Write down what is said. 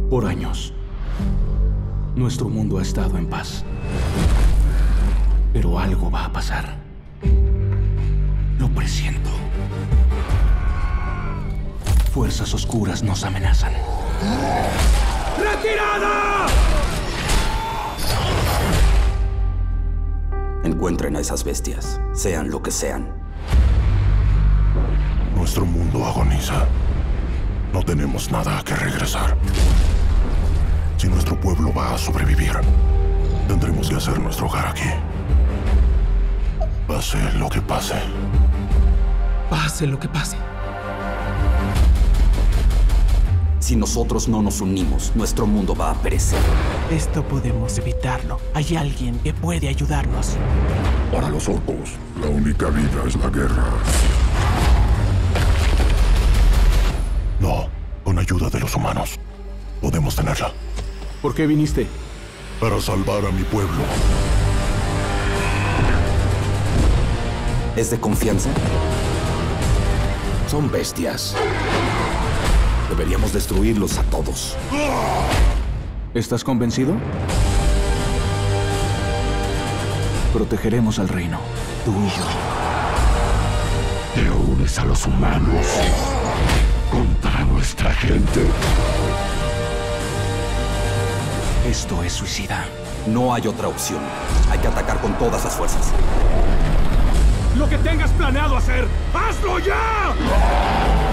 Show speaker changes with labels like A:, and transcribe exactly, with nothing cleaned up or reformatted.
A: Por años, nuestro mundo ha estado en paz. Pero algo va a pasar. Lo presiento. Fuerzas oscuras nos amenazan. ¡Retirada!
B: Encuentren a esas bestias, sean lo que sean.
C: Nuestro mundo agoniza. No tenemos nada a que regresar. Si nuestro pueblo va a sobrevivir, tendremos que hacer nuestro hogar aquí. Pase lo que pase.
D: Pase lo que pase.
B: Si nosotros no nos unimos, nuestro mundo va a perecer.
D: Esto podemos evitarlo. Hay alguien que puede ayudarnos.
C: Para los orcos, la única vida es la guerra. No, con ayuda de los humanos, podemos tenerla.
A: ¿Por qué viniste?
C: Para salvar a mi pueblo.
B: ¿Es de confianza?
E: Son bestias. Deberíamos destruirlos a todos.
A: ¿Estás convencido? Protegeremos al reino, tú y yo.
C: Te unes a los humanos contra nuestra gente.
A: Esto es suicida.
B: No hay otra opción. Hay que atacar con todas las fuerzas.
A: ¡Lo que tengas planeado hacer, hazlo ya!